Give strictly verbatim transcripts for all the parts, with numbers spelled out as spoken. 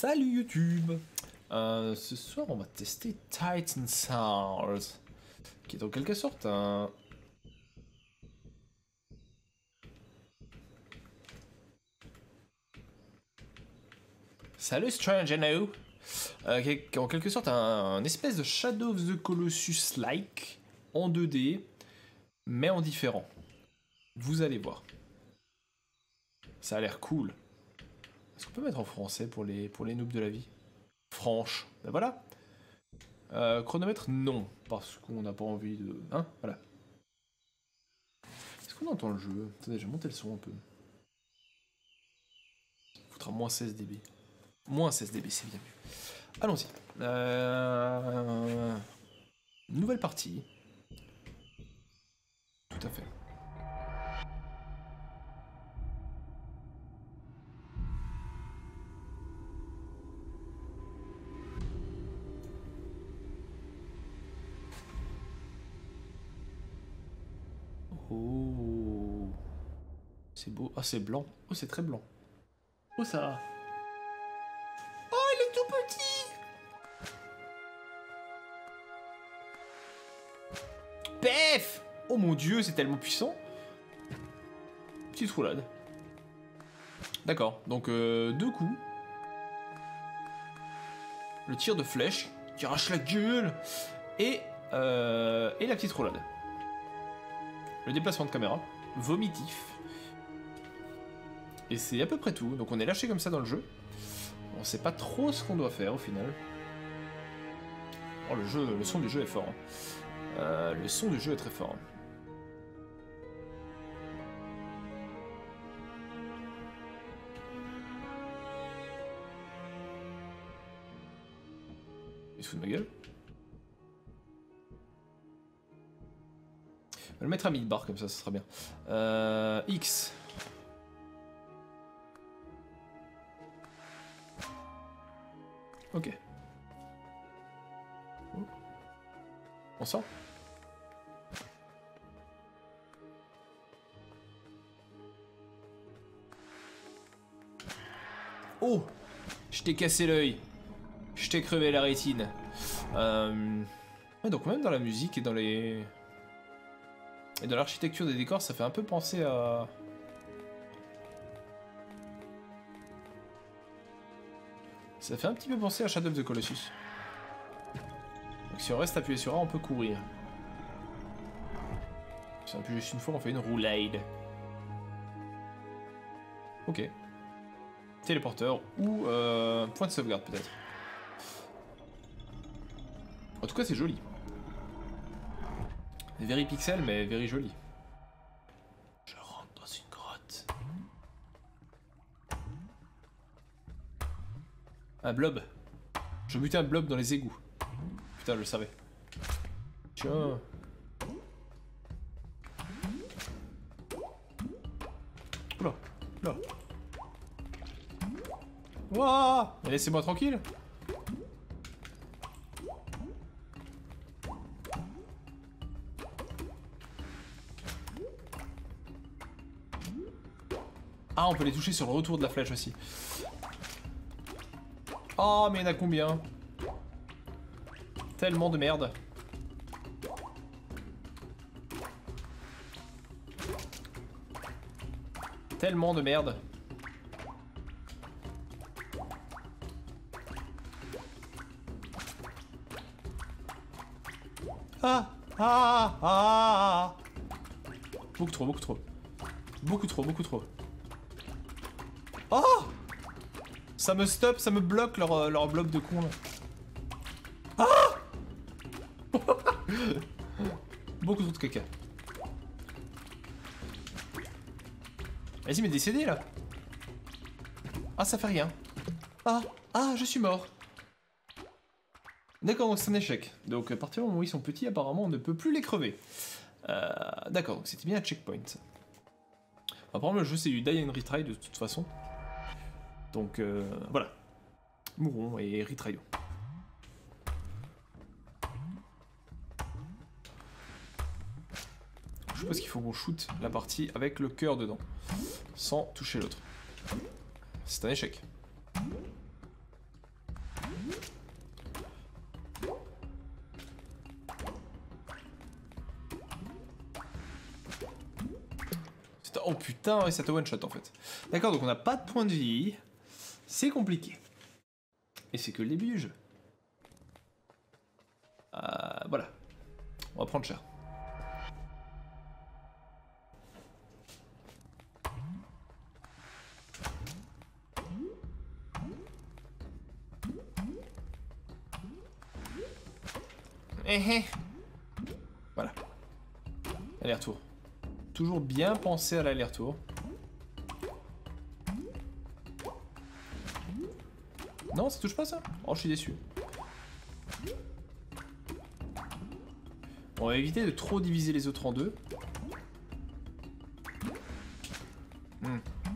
Salut YouTube. euh, Ce soir on va tester Titan Souls, qui est en quelque sorte un... Salut Strange Anno, euh, qui est en quelque sorte un, un espèce de Shadow of the Colossus-like, en deux D, mais en différent. Vous allez voir. Ça a l'air cool. Est-ce qu'on peut mettre en français pour les, pour les noobs de la vie? Franche. Ben voilà. Euh, chronomètre, non. Parce qu'on n'a pas envie de... Hein? Voilà. Est-ce qu'on entend le jeu? Attendez, je vais monter le son un peu. Ça foutra moins seize décibels. Moins seize décibels, c'est bien mieux. Allons-y. Euh... Nouvelle partie. Tout à fait. Oh, c'est beau. Ah, c'est blanc. Oh, c'est très blanc. Oh, ça. Oh, il est tout petit. Pef. Oh mon dieu, c'est tellement puissant. Petite roulade. D'accord, donc euh, deux coups. Le tir de flèche qui arrache la gueule. Et, euh, et la petite roulade. Le déplacement de caméra, vomitif. Et c'est à peu près tout. Donc on est lâché comme ça dans le jeu. On sait pas trop ce qu'on doit faire au final. Oh, le jeu, le son du jeu est fort. Hein. Euh, le son du jeu est très fort. Il se fout de ma gueule. Je vais le mettre à mid-bar comme ça, ça sera bien. Euh, X. Ok. On sort. Oh! Je t'ai cassé l'œil. Je t'ai crevé la rétine. Euh... Ouais, donc même dans la musique et dans les... Et dans l'architecture des décors, ça fait un peu penser à... Ça fait un petit peu penser à Shadow of the Colossus. Donc si on reste appuyé sur A, on peut courir. Si on appuie juste une fois, on fait une roulade. Ok. Téléporteur ou euh, point de sauvegarde peut-être. En tout cas, c'est joli. Very pixel, mais very joli. Je rentre dans une grotte. Un blob. Je butais un blob dans les égouts. Putain, je le savais. Tiens. Oula, oula. Wouah! Laissez-moi tranquille. Ah, on peut les toucher sur le retour de la flèche aussi. Oh, mais il y en a combien? Tellement de merde. Tellement de merde. Ah, ah, ah, ah. Beaucoup trop, beaucoup trop. Beaucoup trop, beaucoup trop. Oh! Ça me stop, ça me bloque leur, leur blob de con là. Ah! Beaucoup trop de caca. Vas-y, mais décédé là. Ah, ça fait rien. Ah, ah, je suis mort. D'accord, donc c'est un échec. Donc à partir du moment où ils sont petits, apparemment on ne peut plus les crever. Euh, D'accord, donc c'était bien un checkpoint. Apparemment le jeu c'est du die and retry de toute façon. Donc euh, voilà. Mourons et retryons. Je suppose qu'il faut qu'on shoot la partie avec le cœur dedans. Sans toucher l'autre. C'est un échec. Oh putain, ouais, ça te one shot en fait. D'accord, donc on n'a pas de point de vie. C'est compliqué. Et c'est que le début du jeu. Euh, voilà. On va prendre cher. Eh eh. Voilà. Aller-retour. Toujours bien penser à l'aller-retour. Non, ça touche pas ça? Oh, je suis déçu. On va éviter de trop diviser les autres en deux. Hmm.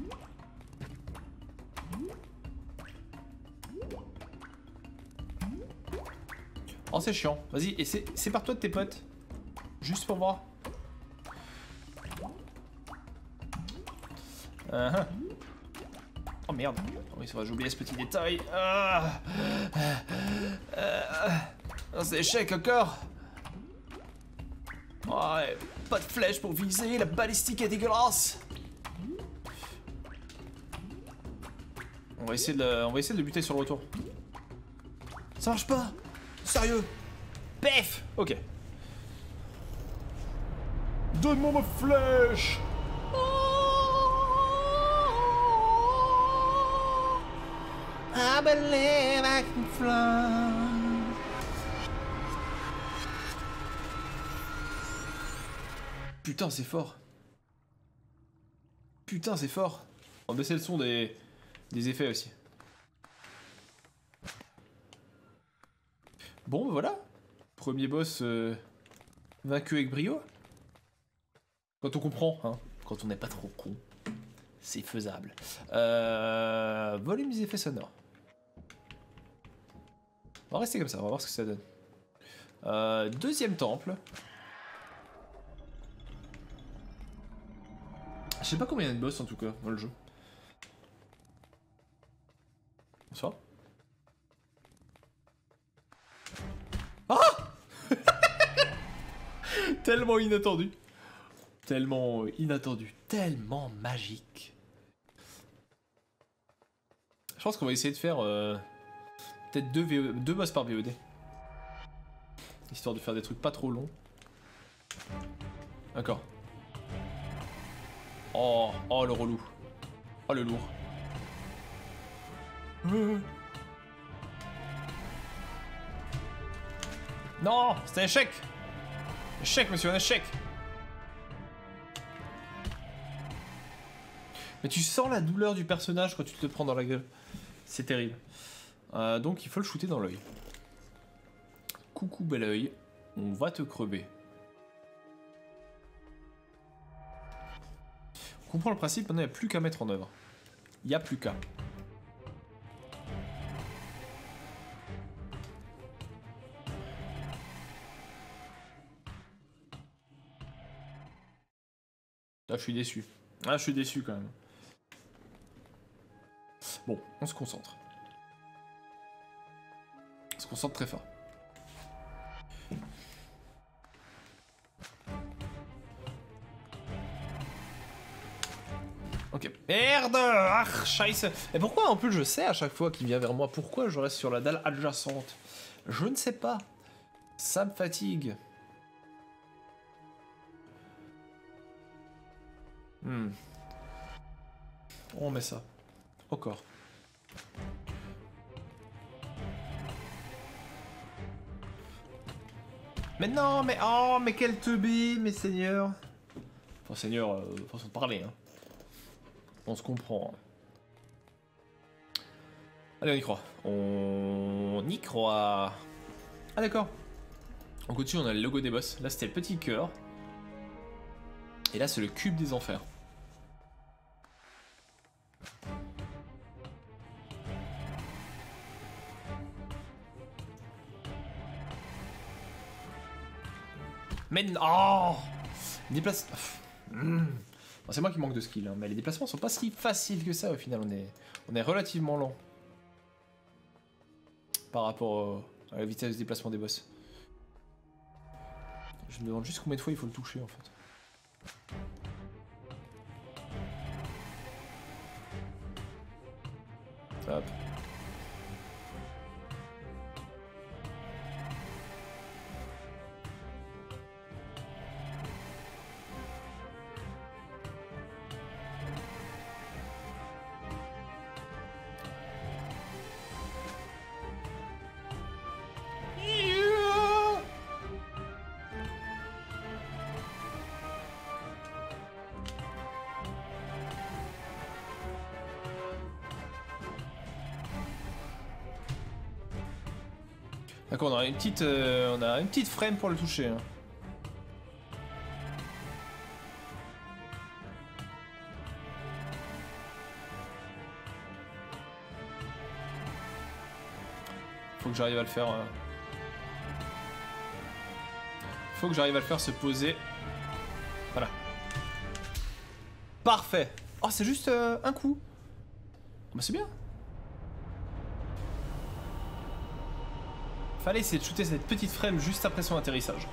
Oh, c'est chiant. Vas-y, et c'est par toi de tes potes. Juste pour voir. Uh -huh. Oh merde. Oh oui, ça va, j'ai oublié ce petit détail. Ah. Ah, c'est échec encore. Oh, ouais. Pas de flèche pour viser, la balistique est dégueulasse. On va essayer de le, on va essayer de le buter sur le retour. Ça marche pas. Sérieux. Pef. Ok. Donne-moi ma flèche. I believe I can fly. Putain, c'est fort. Putain, c'est fort. On va baisser le son des, des effets aussi. Bon, bah voilà. Premier boss euh, vaincu avec brio. Quand on comprend, hein. Quand on n'est pas trop con. C'est faisable. Euh, volume des effets sonores. On va rester comme ça, on va voir ce que ça donne. Euh, deuxième temple. Je sais pas combien il y a de boss en tout cas dans le jeu. Bonsoir. Ah. Tellement inattendu. Tellement inattendu. Tellement magique. Je pense qu'on va essayer de faire euh, peut-être deux, V O deux boss par V O D. Histoire de faire des trucs pas trop longs. D'accord. Oh, oh le relou. Oh le lourd. Euh. Non, c'est un échec. Échec, monsieur, un échec. Mais tu sens la douleur du personnage quand tu te le prends dans la gueule. C'est terrible. Euh, donc il faut le shooter dans l'œil. Coucou bel oeil, on va te crever. On comprend le principe, maintenant il n'y a plus qu'à mettre en œuvre. Il n'y a plus qu'à. Ah, je suis déçu. Ah, je suis déçu quand même. Bon, on se concentre. On se concentre très fort. Ok. Merde. Ah, scheisse. Et pourquoi en plus je sais à chaque fois qu'il vient vers moi, pourquoi je reste sur la dalle adjacente? Je ne sais pas. Ça me fatigue. Hmm. On met ça. Au corps. Mais non, mais oh, mais quel teubé, mes seigneurs. Enfin, seigneur, euh, façon de parler, hein. On se comprend. Hein. Allez, on y croit. On y croit. Ah, d'accord. On continue, on a le logo des boss. Là, c'était le petit cœur. Et là, c'est le cube des enfers. Mais non, oh, déplace. Mmh. Bon, c'est moi qui manque de skill, hein, mais les déplacements sont pas si faciles que ça au final. On est, on est relativement lent par rapport à la vitesse de déplacement des boss. Je me demande juste combien de fois il faut le toucher en fait. Hop. D'accord, on a une petite, euh, on a une petite frame pour le toucher. Hein. Faut que j'arrive à le faire. Euh... Faut que j'arrive à le faire se poser. Voilà. Parfait. Oh, c'est juste euh, un coup. Oh, bah c'est bien. Fallait essayer de shooter cette petite frame juste après son atterrissage.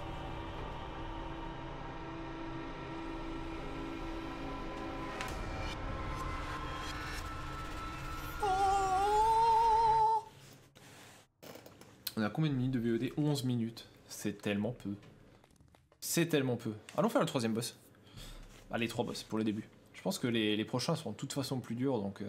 Oh, on a combien de minutes de V O D? onze minutes. C'est tellement peu. C'est tellement peu. Allons faire le troisième boss. Allez, trois boss pour le début. Je pense que les, les prochains seront de toute façon plus durs, donc... Euh...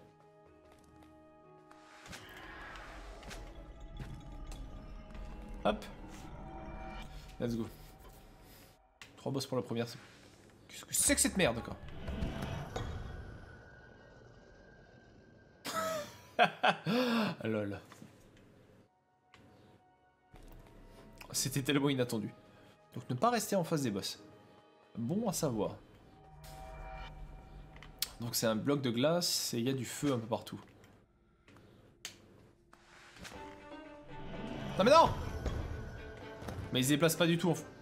Hop. Let's go. Trois boss pour la première. Qu'est-ce que c'est que cette merde, quoi? Lol. C'était tellement inattendu. Donc ne pas rester en face des boss. Bon à savoir. Donc c'est un bloc de glace et il y a du feu un peu partout. Non mais non! Mais ils se déplacent pas du tout en fait.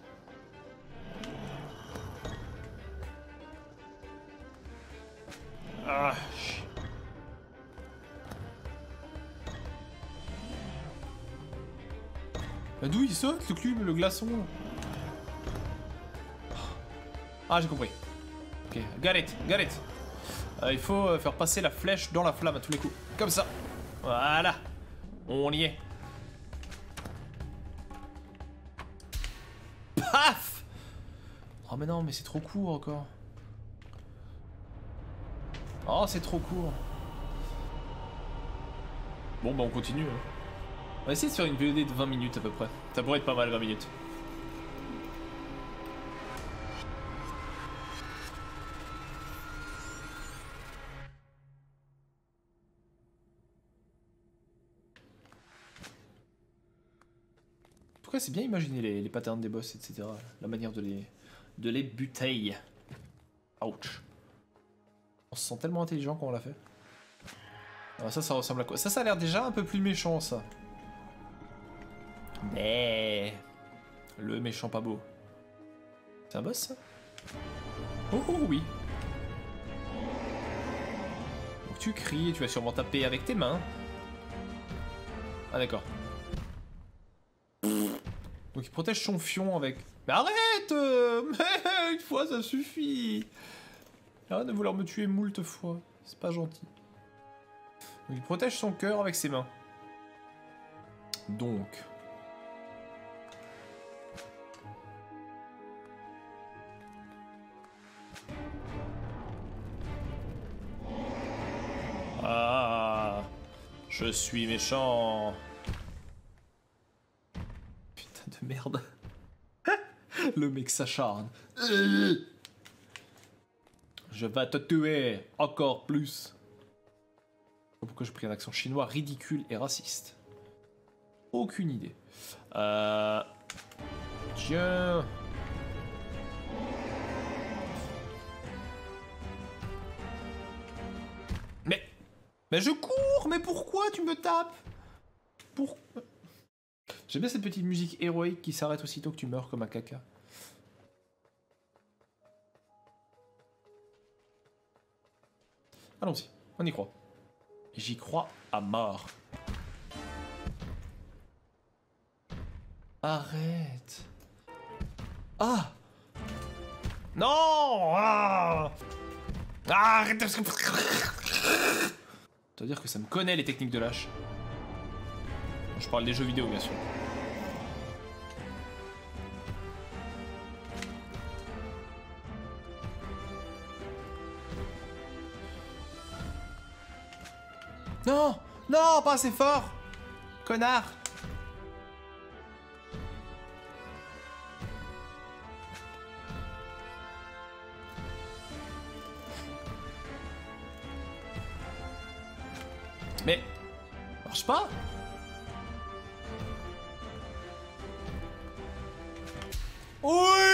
Ah. Bah d'où il saute le cube, le glaçon? Ah j'ai compris. Ok, got it, got it. Euh, il faut euh, faire passer la flèche dans la flamme à tous les coups. Comme ça. Voilà. On y est. Paf! Oh mais non, mais c'est trop court encore. Oh, c'est trop court. Bon bah on continue. Hein. On va essayer de faire une V O D de vingt minutes à peu près. Ça pourrait être pas mal, vingt minutes. Pourquoi c'est bien imaginer les, les patterns des boss, et cetera. La manière de les, de les buter. Ouch. On se sent tellement intelligent quand on l'a fait. Alors ça, ça ressemble à quoi? Ça, ça a l'air déjà un peu plus méchant, ça. Mais... Le méchant pas beau. C'est un boss, ça? Oh, oh oui. Donc tu cries et tu vas sûrement taper avec tes mains. Ah d'accord. Donc il protège son fion avec... Mais arrête euh, Mais une fois ça suffit. Arrête de vouloir me tuer moult fois. C'est pas gentil. Donc il protège son cœur avec ses mains. Donc... Ah, je suis méchant. Putain de merde. Le mec s'acharne. Je vais te tuer encore plus. Pourquoi j'ai pris un accent chinois ridicule et raciste? Aucune idée. Euh... Tiens. Mais... Mais je cours. Mais pourquoi tu me tapes? Pourquoi? J'aime bien cette petite musique héroïque qui s'arrête aussitôt que tu meurs comme un caca. Allons-y, on y croit. J'y crois à mort. Arrête. Ah. Non. Ah. Arrête. dois dire que ça me connaît les techniques de lâche. Bon, je parle des jeux vidéo bien sûr. Non! Non, pas assez fort! Connard! Mais... marche pas! Oui!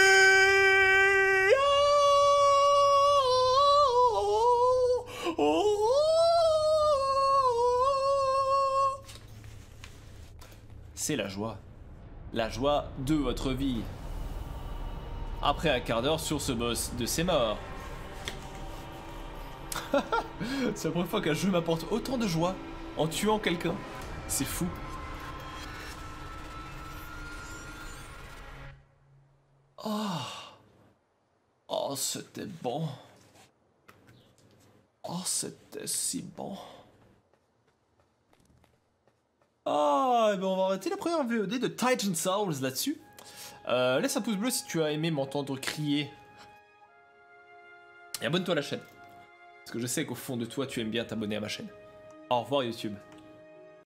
Oh, oh, c'est la joie. La joie de votre vie. Après un quart d'heure sur ce boss de ses morts. C'est la première fois qu'un jeu m'apporte autant de joie en tuant quelqu'un. C'est fou. Oh, oh c'était bon. Oh, c'était si bon. Ah, oh, ben on va arrêter la première V O D de Titan Souls là-dessus. Euh, laisse un pouce bleu si tu as aimé m'entendre crier. Et abonne-toi à la chaîne. Parce que je sais qu'au fond de toi, tu aimes bien t'abonner à ma chaîne. Au revoir YouTube.